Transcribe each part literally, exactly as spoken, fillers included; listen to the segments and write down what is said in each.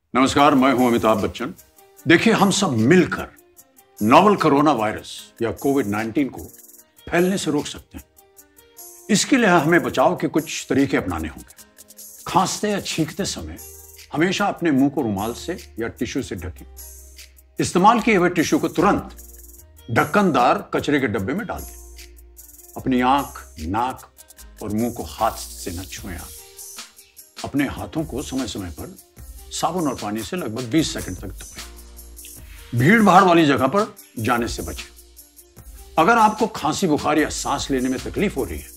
नमस्कार, मैं हूं अमिताभ बच्चन। देखिए, हम सब मिलकर नोवल कोरोना वायरस या कोविड नाइन्टीन को फैलने से रोक सकते हैं। इसके लिए हमें बचाव के कुछ तरीके अपनाने होंगे। खांसते या छींकते समय हमेशा अपने मुंह को रुमाल से या टिश्यू से ढकें। इस्तेमाल किए हुए टिश्यू को तुरंत ढक्कनदार कचरे के डब्बे में डाल दें। अपनी आंख, नाक और मुंह को हाथ से न छुएं। आप अपने हाथों को समय समय पर साबुन और पानी से लगभग बीस सेकंड तक धोएं। भीड़ भाड़ वाली जगह पर जाने से बचें। अगर आपको खांसी, बुखार या सांस लेने में तकलीफ हो रही है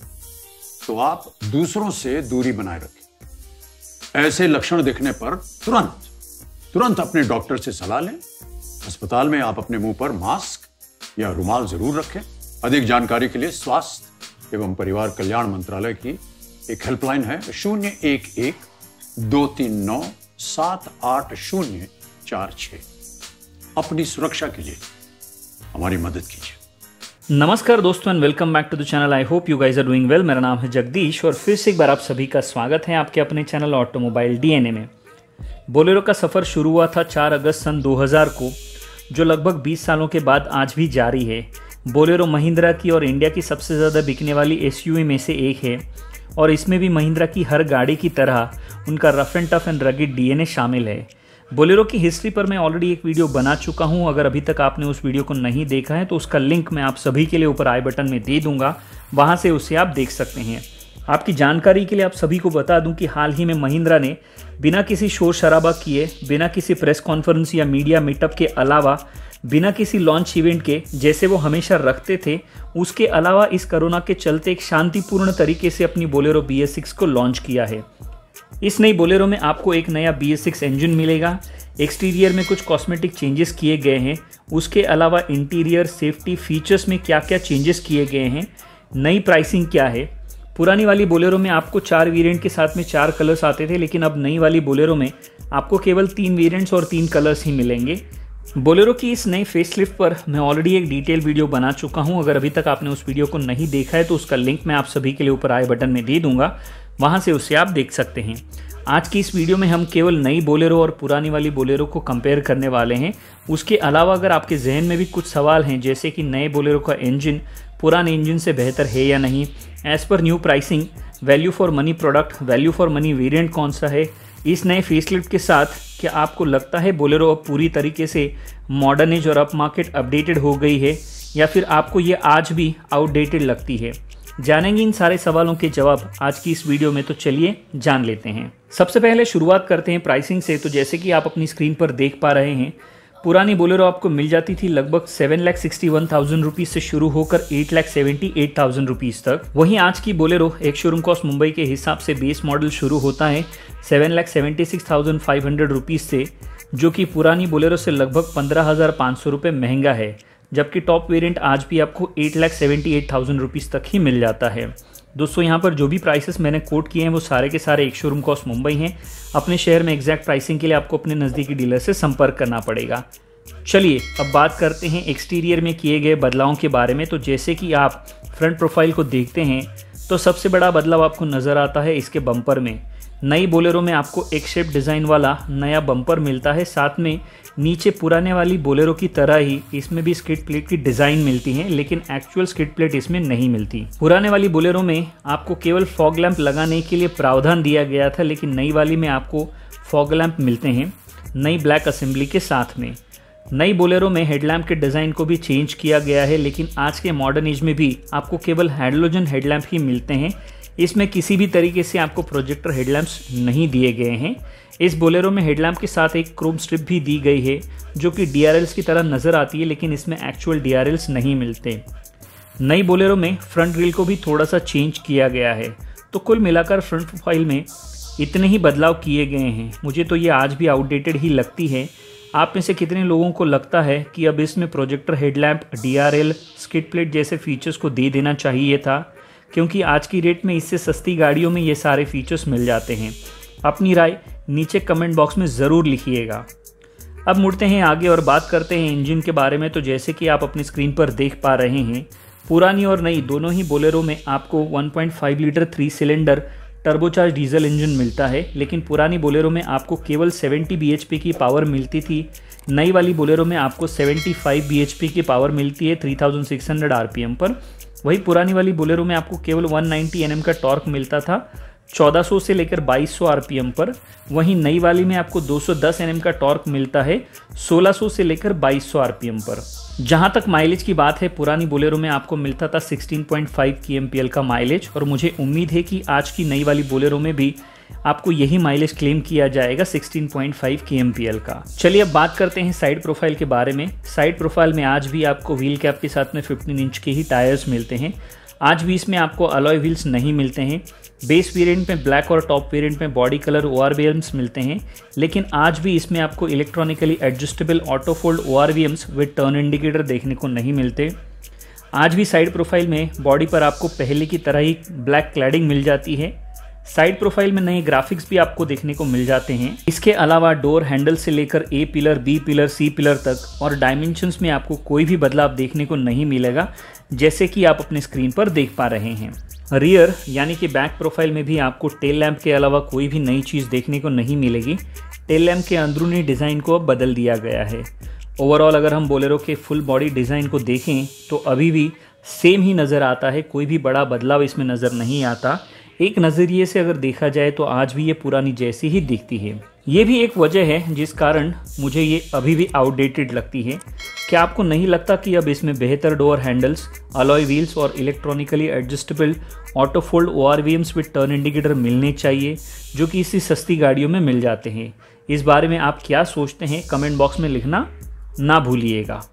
तो आप दूसरों से दूरी बनाए रखें। ऐसे लक्षण दिखने पर तुरंत तुरंत अपने डॉक्टर से सलाह लें। अस्पताल में आप अपने मुंह पर मास्क या रुमाल जरूर रखें। अधिक जानकारी के लिए स्वास्थ्य एवं परिवार कल्याण मंत्रालय की एक हेल्पलाइन है शून्य एक एक दो तीन नौ सात आठ शून्य चार छह। अपनी सुरक्षा के लिए हमारी मदद कीजिए। नमस्कार दोस्तों and welcome back to the channel. I hope you guys are doing well. मेरा नाम है जगदीश और फिर से एक बार आप सभी का स्वागत है आपके अपने चैनल ऑटोमोबाइल डीएनए में। बोलेरो का सफ़र शुरू हुआ था चार अगस्त सन दो हज़ार को, जो लगभग बीस सालों के बाद आज भी जारी है। बोलेरो महिंद्रा की और इंडिया की सबसे ज़्यादा बिकने वाली एसयूवी में से एक है और इसमें भी महिंद्रा की हर गाड़ी की तरह उनका rough and tough and rugged DNA शामिल है। बोलेरो की हिस्ट्री पर मैं ऑलरेडी एक वीडियो बना चुका हूं। अगर अभी तक आपने उस वीडियो को नहीं देखा है तो उसका लिंक मैं आप सभी के लिए ऊपर आई बटन में दे दूंगा, वहां से उसे आप देख सकते हैं। आपकी जानकारी के लिए आप सभी को बता दूं कि हाल ही में महिंद्रा ने बिना किसी शोर शराबा किए, बिना किसी प्रेस कॉन्फ्रेंस या मीडिया मीटअप के अलावा, बिना किसी लॉन्च इवेंट के जैसे वो हमेशा रखते थे, उसके अलावा इस कोरोना के चलते एक शांतिपूर्ण तरीके से अपनी बोलेरो बी एस सिक्स को लॉन्च किया है। इस नई बोलेरो में आपको एक नया बी एस सिक्स इंजन मिलेगा। एक्सटीरियर में कुछ कॉस्मेटिक चेंजेस किए गए हैं। उसके अलावा इंटीरियर, सेफ्टी, फीचर्स में क्या क्या चेंजेस किए गए हैं, नई प्राइसिंग क्या है। पुरानी वाली बोलेरो में आपको चार वेरिएंट के साथ में चार कलर्स आते थे, लेकिन अब नई वाली बोलेरो में आपको केवल तीन वेरिएंट्स और तीन कलर्स ही मिलेंगे। बोलेरो की इस नई फेसलिफ्ट पर मैं ऑलरेडी एक डिटेल वीडियो बना चुका हूं। अगर अभी तक आपने उस वीडियो को नहीं देखा है तो उसका लिंक मैं आप सभी के लिए ऊपर आई बटन में दे दूंगा, वहां से उसे आप देख सकते हैं। आज की इस वीडियो में हम केवल नई बोलेरो और पुरानी वाली बोलेरो को कंपेयर करने वाले हैं। उसके अलावा अगर आपके जहन में भी कुछ सवाल हैं, जैसे कि नए बोलेरो का इंजन पुराने इंजन से बेहतर है या नहीं, as per new pricing, value for money product, value for money variant कौन सा है, इस नए फेसलिफ्ट के साथ क्या आपको लगता है बोलेरो अब पूरी तरीके से मॉडर्न एज और अप मार्केट अपडेटेड हो गई है या फिर आपको ये आज भी आउटडेटेड लगती है। जानेंगे इन सारे सवालों के जवाब आज की इस वीडियो में, तो चलिए जान लेते हैं। सबसे पहले शुरुआत करते हैं प्राइसिंग से। तो जैसे कि आप अपनी स्क्रीन पर देख पा रहे हैं, पुरानी बोलेरो आपको मिल जाती थी लगभग seven lakh sixty one thousand rupees से शुरू होकर eight lakh seventy eight thousand rupees तक। वहीं आज की बोलेरो एक शोरूम कॉस्ट मुंबई के हिसाब से बेस मॉडल शुरू होता है seven lakh seventy six thousand five hundred rupees से, जो कि पुरानी बोलेरो से लगभग पंद्रह हज़ार पाँच सौ रुपये महंगा है। जबकि टॉप वेरिएंट आज भी आपको eight lakh seventy eight thousand rupees तक ही मिल जाता है। दोस्तों, यहाँ पर जो भी प्राइसेस मैंने कोट किए हैं वो सारे के सारे एक शोरूम कॉस्ट मुंबई हैं। अपने शहर में एग्जैक्ट प्राइसिंग के लिए आपको अपने नज़दीकी डीलर से संपर्क करना पड़ेगा। चलिए अब बात करते हैं एक्सटीरियर में किए गए बदलावों के बारे में। तो जैसे कि आप फ्रंट प्रोफाइल को देखते हैं तो सबसे बड़ा बदलाव आपको नज़र आता है इसके बम्पर में। नई बोलेरो में आपको एक शेप डिज़ाइन वाला नया बम्पर मिलता है। साथ में नीचे पुराने वाली बोलेरो की तरह ही इसमें भी स्किड प्लेट की डिज़ाइन मिलती है, लेकिन एक्चुअल स्किड प्लेट इसमें नहीं मिलती। पुराने वाली बोलेरो में आपको केवल फॉग लैंप लगाने के लिए प्रावधान दिया गया था, लेकिन नई वाली में आपको फॉग लैंप मिलते हैं नई ब्लैक असेंबली के साथ में। नई बोलेरो में हेडलैम्प के डिज़ाइन को भी चेंज किया गया है, लेकिन आज के मॉडर्न एज में भी आपको केवल हैलोजन हेडलैम्प ही मिलते हैं। इसमें किसी भी तरीके से आपको प्रोजेक्टर हेडलैम्प्स नहीं दिए गए हैं। इस बोलेरो में हेडलैम्प के साथ एक क्रोम स्ट्रिप भी दी गई है जो कि डी आर एल्स की तरह नज़र आती है, लेकिन इसमें एक्चुअल डी आर एल्स नहीं मिलते। नई बोलेरो में फ्रंट ग्रिल को भी थोड़ा सा चेंज किया गया है। तो कुल मिलाकर फ्रंट प्रोफाइल में इतने ही बदलाव किए गए हैं। मुझे तो ये आज भी आउटडेटेड ही लगती है। आप में से कितने लोगों को लगता है कि अब इसमें projector headlamp, D R L, skid plate जैसे फीचर्स को दे देना चाहिए था, क्योंकि आज की रेट में इससे सस्ती गाड़ियों में ये सारे फीचर्स मिल जाते हैं। अपनी राय नीचे कमेंट बॉक्स में ज़रूर लिखिएगा। अब मुड़ते हैं आगे और बात करते हैं इंजन के बारे में। तो जैसे कि आप अपनी स्क्रीन पर देख पा रहे हैं, पुरानी और नई दोनों ही बोलेरो में आपको one point five litre three cylinder turbocharge diesel engine मिलता है, लेकिन पुरानी बोलेरो में आपको केवल सत्तर बीएचपी की पावर मिलती थी। नई वाली बोलेरो में आपको पचहत्तर बीएचपी की पावर मिलती है छह हज़ार छह सौ आरपीएम पर। वही पुरानी वाली बोलेरो में आपको केवल एक सौ नब्बे एनएम का टॉर्क मिलता था चौदह सौ से लेकर बाईस सौ आरपीएम पर। वहीं नई वाली में आपको दो सौ दस एनएम का टॉर्क मिलता है सोलह सौ से लेकर बाईस सौ आरपीएम पर। जहां तक माइलेज की बात है, पुरानी बोलेरो में आपको मिलता था सोलह पॉइंट पाँच केएमपीएल का माइलेज, और मुझे उम्मीद है कि आज की नई वाली बोलेरो में भी आपको यही माइलेज क्लेम किया जाएगा सोलह पॉइंट पाँच केएमपीएल का। चलिए अब बात करते हैं साइड प्रोफाइल के बारे में। साइड प्रोफाइल में आज भी आपको व्हील कैप के साथ में पंद्रह इंच के ही टायर्स मिलते हैं। आज भी इसमें आपको अलॉय व्हील्स नहीं मिलते हैं। बेस वेरिएंट में ब्लैक और टॉप वेरिएंट में बॉडी कलर ओआरवीएम्स मिलते हैं, लेकिन आज भी इसमें आपको electronically adjustable auto fold ORVMs with turn indicator देखने को नहीं मिलते। आज भी साइड प्रोफाइल में बॉडी पर आपको पहले की तरह ही ब्लैक क्लैडिंग मिल जाती है। साइड प्रोफाइल में नए ग्राफिक्स भी आपको देखने को मिल जाते हैं। इसके अलावा डोर हैंडल से लेकर A pillar, B pillar, C pillar तक और डायमेंशंस में आपको कोई भी बदलाव देखने को नहीं मिलेगा, जैसे कि आप अपने स्क्रीन पर देख पा रहे हैं। रियर यानी कि बैक प्रोफाइल में भी आपको टेल लैंप के अलावा कोई भी नई चीज़ देखने को नहीं मिलेगी। टेल लैंप के अंदरूनी डिज़ाइन को अब बदल दिया गया है। ओवरऑल अगर हम बोलेरो के फुल बॉडी डिज़ाइन को देखें तो अभी भी सेम ही नज़र आता है, कोई भी बड़ा बदलाव इसमें नज़र नहीं आता। एक नज़रिए से अगर देखा जाए तो आज भी ये पुरानी जैसी ही दिखती है। ये भी एक वजह है जिस कारण मुझे ये अभी भी आउटडेटेड लगती है। क्या आपको नहीं लगता कि अब इसमें बेहतर डोर हैंडल्स, अलॉय व्हील्स और electronically adjustable auto fold ORVMs with turn indicator मिलने चाहिए, जो कि इसी सस्ती गाड़ियों में मिल जाते हैं? इस बारे में आप क्या सोचते हैं, कमेंट बॉक्स में लिखना ना भूलिएगा।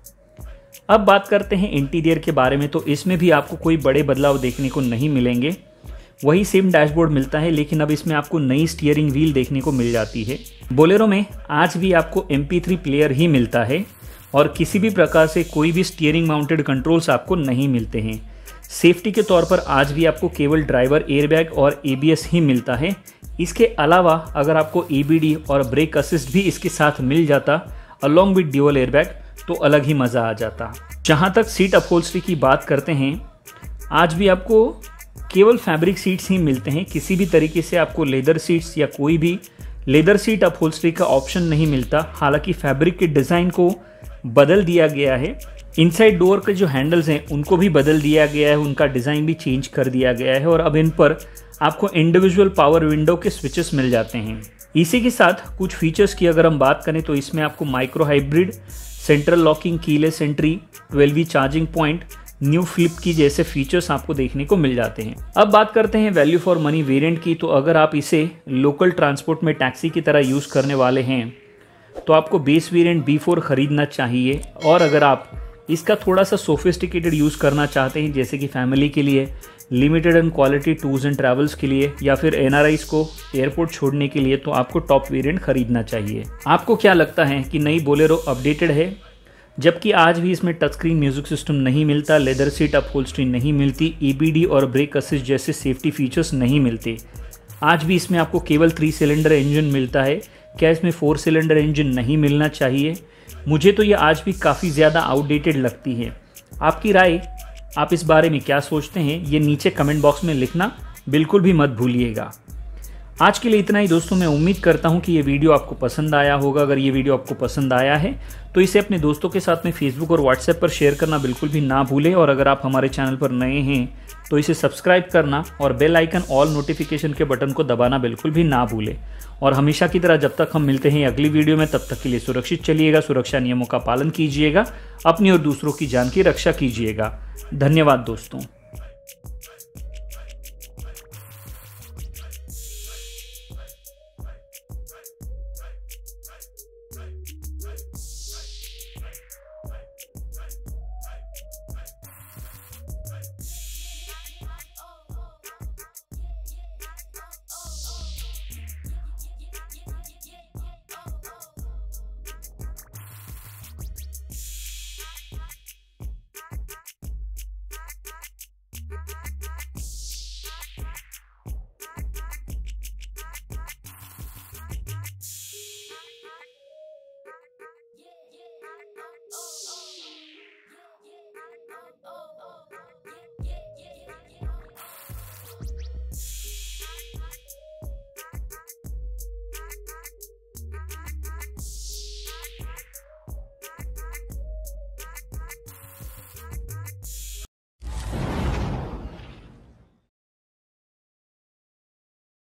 अब बात करते हैं इंटीरियर के बारे में। तो इसमें भी आपको कोई बड़े बदलाव देखने को नहीं मिलेंगे। वही सेम डैशबोर्ड मिलता है, लेकिन अब इसमें आपको नई स्टीयरिंग व्हील देखने को मिल जाती है। बोलेरो में आज भी आपको एम पी थ्री प्लेयर ही मिलता है और किसी भी प्रकार से कोई भी स्टीयरिंग माउंटेड कंट्रोल्स आपको नहीं मिलते हैं। सेफ्टी के तौर पर आज भी आपको केवल ड्राइवर एयरबैग और ए बी एस ही मिलता है। इसके अलावा अगर आपको ए बी डी और ब्रेक असिस्ट भी इसके साथ मिल जाता अलॉन्ग विद ड्यूअल एयरबैग, तो अलग ही मज़ा आ जाता। जहाँ तक सीट अपहोल्स्ट्री की बात करते हैं, आज भी आपको केवल फैब्रिक सीट्स ही मिलते हैं। किसी भी तरीके से आपको लेदर सीट्स या कोई भी लेदर सीट अपहोल्स्ट्री का ऑप्शन नहीं मिलता। हालांकि फैब्रिक के डिज़ाइन को बदल दिया गया है। इनसाइड डोर के जो हैंडल्स हैं उनको भी बदल दिया गया है, उनका डिज़ाइन भी चेंज कर दिया गया है और अब इन पर आपको इंडिविजुअल पावर विंडो के स्विचेस मिल जाते हैं। इसी के साथ कुछ फीचर्स की अगर हम बात करें तो इसमें आपको micro hybrid, central locking, keyless entry, twelve V charging point, new flip key जैसे फीचर्स आपको देखने को मिल जाते हैं। अब बात करते हैं वैल्यू फॉर मनी वेरिएंट की। तो अगर आप इसे लोकल ट्रांसपोर्ट में टैक्सी की तरह यूज़ करने वाले हैं तो आपको बेस वेरिएंट बी फोर खरीदना चाहिए, और अगर आप इसका थोड़ा सा सोफिस्टिकेटेड यूज़ करना चाहते हैं, जैसे कि फैमिली के लिए, limited and quality tours and travels के लिए, या फिर एन आर आईज़ को एयरपोर्ट छोड़ने के लिए, तो आपको टॉप वेरिएंट खरीदना चाहिए। आपको क्या लगता है कि नई बोलेरो अपडेटेड है? जबकि आज भी इसमें टच स्क्रीन म्यूजिक सिस्टम नहीं मिलता, लेदर सीट अपहोल्स्ट्री नहीं मिलती, ई बी डी और ब्रेक असिस्ट जैसे सेफ्टी फीचर्स नहीं मिलते। आज भी इसमें आपको केवल थ्री सिलेंडर इंजन मिलता है। क्या इसमें फोर सिलेंडर इंजन नहीं मिलना चाहिए? मुझे तो ये आज भी काफ़ी ज़्यादा आउटडेटेड लगती है। आपकी राय, आप इस बारे में क्या सोचते हैं, ये नीचे कमेंट बॉक्स में लिखना बिल्कुल भी मत भूलिएगा। आज के लिए इतना ही दोस्तों। मैं उम्मीद करता हूँ कि ये वीडियो आपको पसंद आया होगा। अगर ये वीडियो आपको पसंद आया है तो इसे अपने दोस्तों के साथ में फेसबुक और व्हाट्सएप पर शेयर करना बिल्कुल भी ना भूलें, और अगर आप हमारे चैनल पर नए हैं तो इसे सब्सक्राइब करना और बेल आइकन ऑल नोटिफिकेशन के बटन को दबाना बिल्कुल भी ना भूलें। और हमेशा की तरह जब तक हम मिलते हैं अगली वीडियो में, तब तक के लिए सुरक्षित चलिएगा, सुरक्षा नियमों का पालन कीजिएगा, अपनी और दूसरों की जान की रक्षा कीजिएगा। धन्यवाद दोस्तों।